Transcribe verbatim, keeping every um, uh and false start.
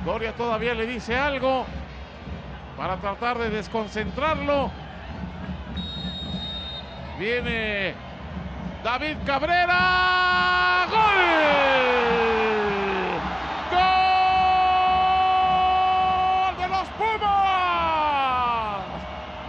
Doria todavía le dice algo para tratar de desconcentrarlo. Viene David Cabrera.